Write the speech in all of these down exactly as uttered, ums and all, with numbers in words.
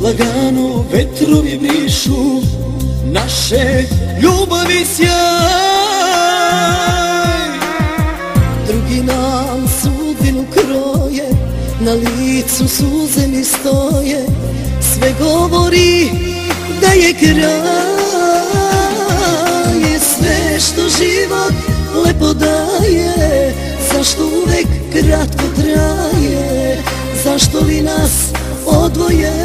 lagano vetrovi brišu naše ljubavi sjaj. Drugi nam sudbinu kroje, na licu suze mi stoje, sve govori da je kraj. Sve što život lepo daje, zašto uvek kratko traje, zašto li nas odvoje?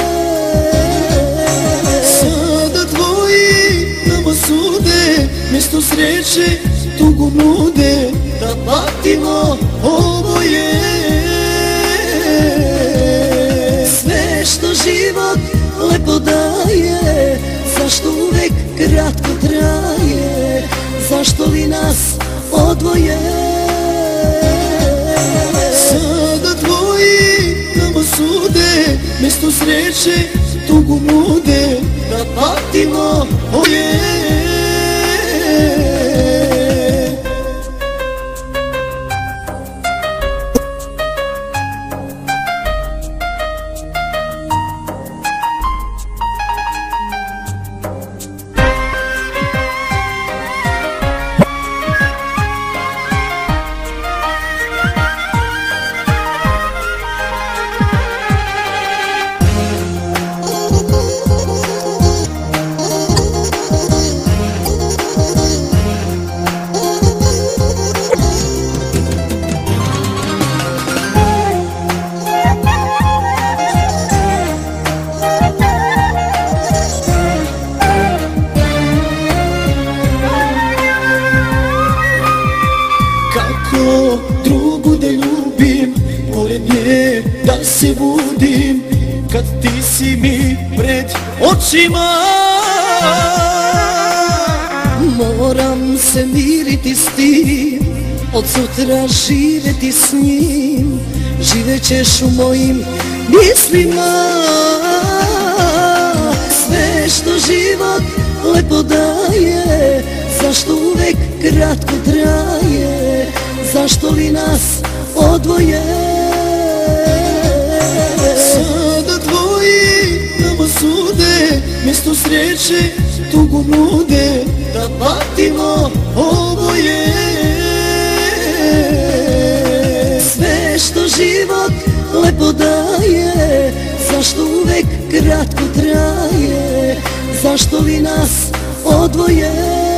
Sada tvoji nama sude, mjesto sreće tugu nude, da patimo oboje. Sve što život lepo daje, zašto uvek kratko traje, zašto li nas odvoje? Sada tvoji nama sude, mjesto sreće tugu nude, da patimo oboje. Drugu da ljubim, pored nje da se budim, kad ti si mi pred očima. Moram se miriti s tim, od sutra živeti s njim, živećeš u mojim mislima. Sve što život lepo daje, zašto uvek kratko traje, zašto li nas odvoje? Sada tvoji nama sude, mjesto sreće tugu nude, da patimo oboje. Sve što život lepo daje, zašto uvek kratko traje, zašto li nas odvoje?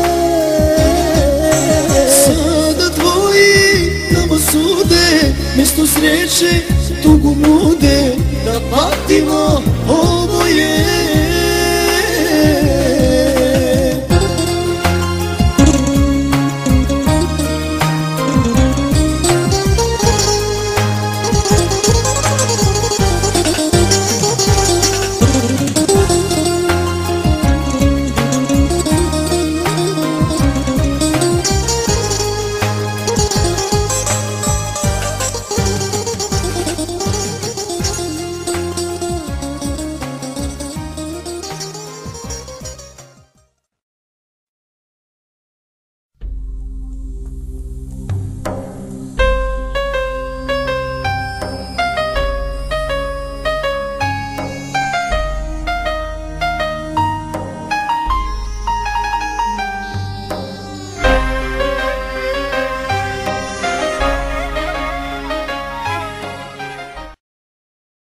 Sada tvoji nama sude, mjesto sreće tugu nude, da patimo oboje.